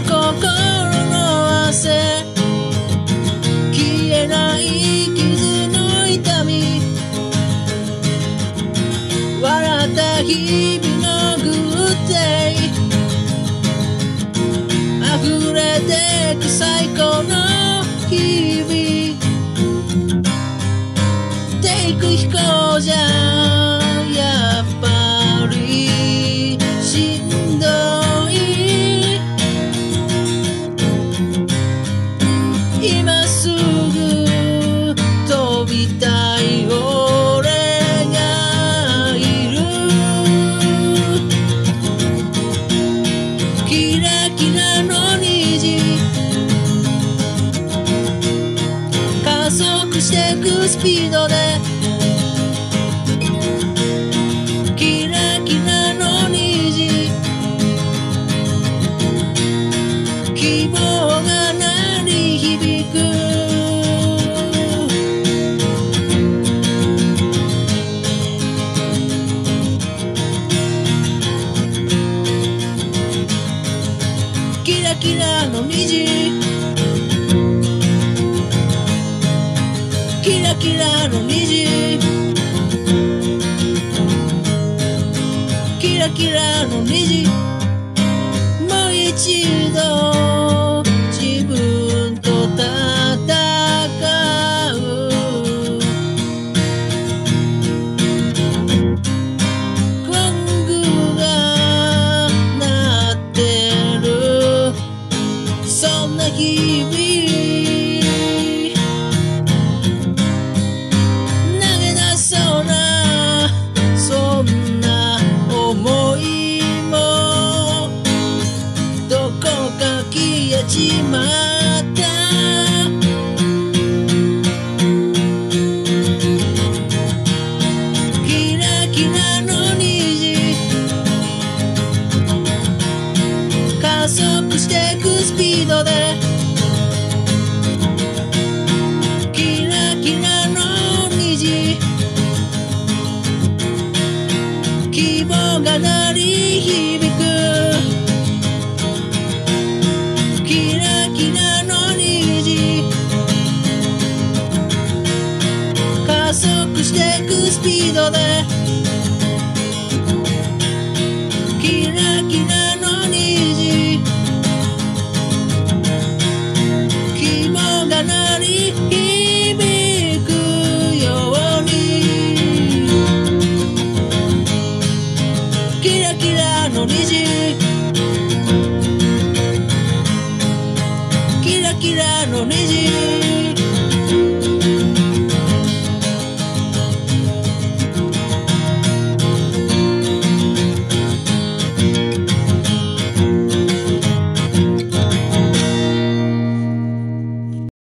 心の汗消えない傷の痛み笑った日々のグッデイ溢れてく最高の日々テイク飛行じゃやっぱりしんどい今すぐ飛びたい俺がいるキラキラの虹加速してくスピードでキラキラの虹希望が鳴り響くキラキラの虹キラキラの虹キラキラの虹もう一度自分と戦うゴングが鳴ってるそんな日々消えちまったキラキラの虹加速してくスピードでキラキラの虹希望が鳴り響くキラキラの虹加速してくスピードでキラキラの虹希望が鳴り響くようにキラキラの虹キラキラの虹